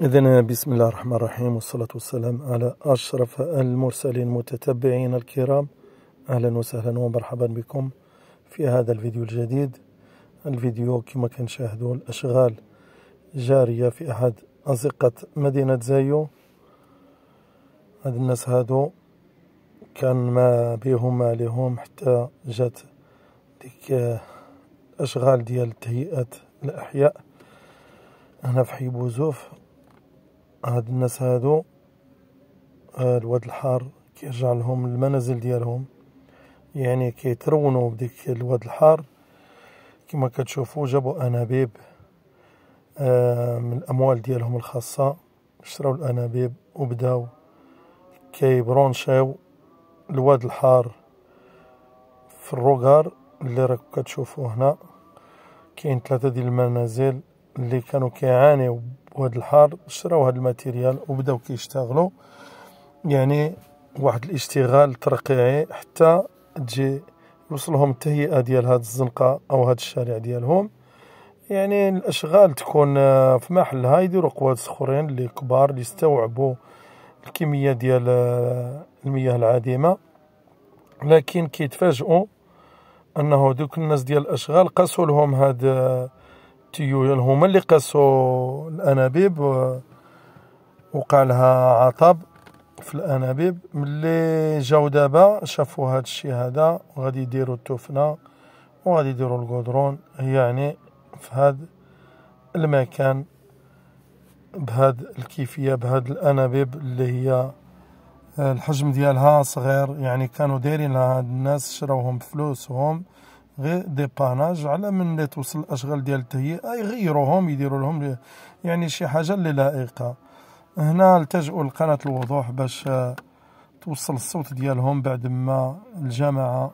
إذن بسم الله الرحمن الرحيم، والصلاة والسلام على أشرف المرسلين. متتبعين الكرام، أهلا وسهلا ومرحبا بكم في هذا الفيديو الجديد. الفيديو كما كنشاهدوا الأشغال جارية في أحد أزقة مدينة زايو. هاد الناس هادو كان ما بيهم ما عليهم حتى جات ديك أشغال ديال تهيئة الأحياء هنا في حي بوزوف. هاد الناس هادو الواد الحار كيرجع لهم المنازل ديالهم، يعني كيترونوا بديك الواد الحار. كما كتشوفوا جابوا انابيب من الاموال ديالهم الخاصه، شراو الانابيب وبداو كيبرونشيو الواد الحار في الروغار اللي راكم كتشوفوه هنا. كاين 3 ديال المنازل اللي كانوا كيعانيو بواد الحار، شراو هاد الماتيريال وبداو كيشتغلوا، يعني واحد الاشتغال ترقيعي حتى تجي يوصلهم التهيئة ديال هاد الزنقة او هاد الشارع ديالهم. يعني الاشغال تكون في محلها، يديروا قوادس اخرين اللي كبار اللي يستوعبوا الكمية ديال المياه العادمة، لكن كيتفاجئوا انه دوك الناس ديال الاشغال قاسوا لهم هاد التيو، يعني هما اللي قاسوا الانابيب، وقع لها عطب في الانابيب. ملي جاو دابا شافوا هاد الشيء هذا وغادي يديروا التفنه وغادي يديروا القدرون، يعني في هاد المكان بهاد الكيفيه، بهاد الانابيب اللي هي الحجم ديالها صغير. يعني كانوا دايرين لها هاد الناس، شراوهم بفلوسهم غير ديباناج، على من اللي توصل الاشغال ديال التهيئه يغيروهم يديروا لهم يعني شي حاجه اللي لائقه. هنا التجؤوا لقناة الوضوح باش توصل الصوت ديالهم بعد ما الجماعة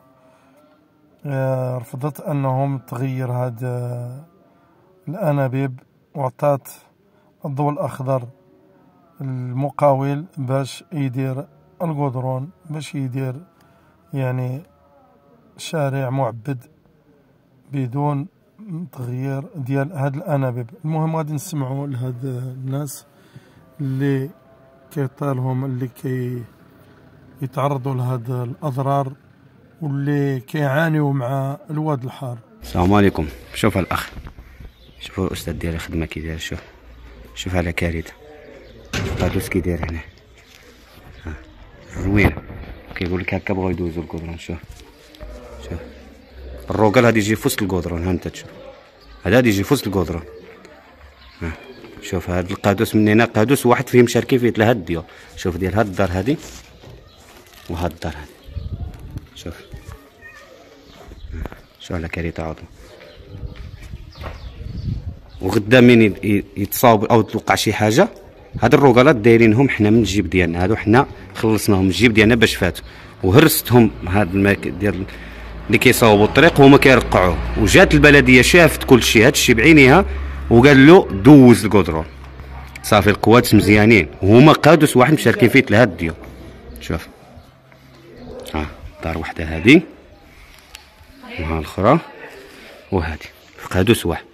رفضت انهم تغير هاد الانابيب، وعطات الضوء الاخضر المقاول باش يدير القدرون، باش يدير يعني شارع معبد بدون تغيير ديال هاد الانابيب. المهم غادي نسمعوا لهاد الناس اللي كيطالهم، اللي يتعرضوا لهاد الاضرار واللي كيعانيوا مع الواد الحار. السلام عليكم. شوف الاخ، شوفوا الاستاذ ديالي الخدمه كي داير، شوف على كارثه قادوس كي داير هنا روين. كيقول لك هكا بغاو يدوزوا الكودرون. شوف الروكال هادي يجي في وسط الكودرون، ها انت تشوف هذا غادي يجي في وسط الكودرون. شوف هاد القادوس من هنا، قادوس واحد فيه مشاركين فيه 3 ديال. شوف ديال هاد الدار هادي وهاد الدار هادي، شوف على كارثه عظمى. وغدا من يتصاوب او توقع شي حاجه، هاد الروكالات دايرينهم حنا من الجيب ديالنا، هادو حنا خلصناهم من الجيب ديالنا باش فاتوا، وهرستهم هاد ديال اللي كيصاوبوا الطريق وهما كيرقعوه. وجات البلديه شافت كلشي، هادشي بعينيها، وقال له دوز الكودرون. صافي القوات مزيانين، وهما قادوس واحد مشاركين فيه 3 ديال. شوف دار وحده هادي وها الاخرى وهادي في قادوس واحد.